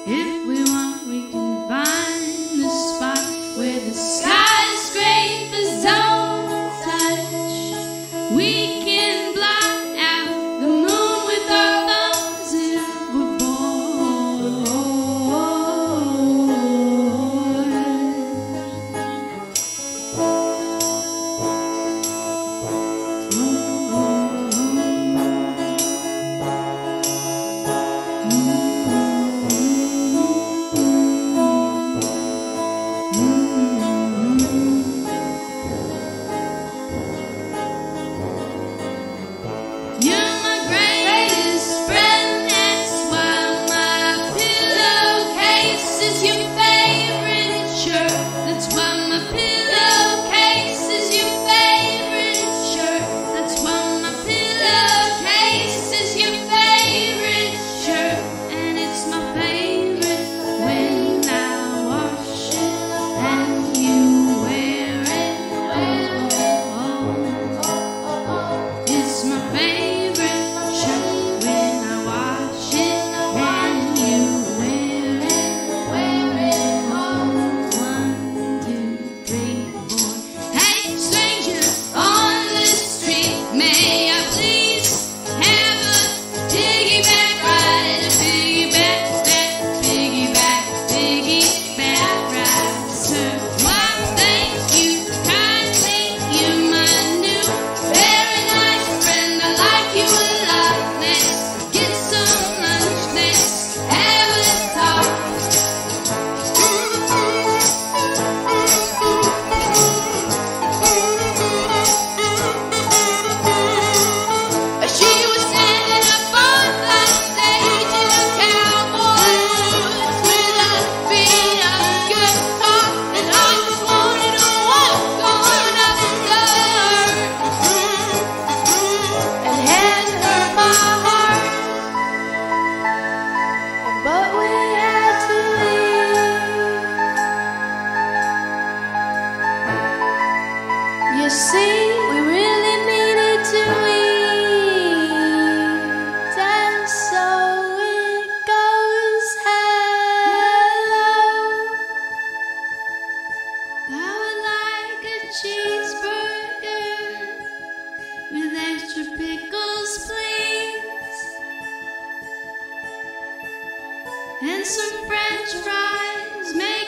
If we want, we can find the spot where the skyscrapers don't touch. We can blot out the moon with our thumbs if we're bored. You're my greatest friend, that's why my pillowcase is your favorite shirt. That's why my pillowcase is your favorite shirt. That's why my pillowcase is your favorite shirt. And it's my favorite when I wash it and you wear it. It's my favorite shirt when I wash it and you wear it. One, two, three, four. Hey, stranger on the street, may I please have a piggyback ride? A piggyback ride, sir. Why, thank you kindly. You're my new very nice friend. I like you a lot. Let's get some lunch. Let's have a talk. She was standing up on the stage in a cowboy boots with her feet on guitar, and I just wanted to walk on up to her and hand her my heart. But we had to leave. You see, we really needed to eat, and so it goes. Hello, I would like a cheeseburger with extra pickles, please, and some French fries, maybe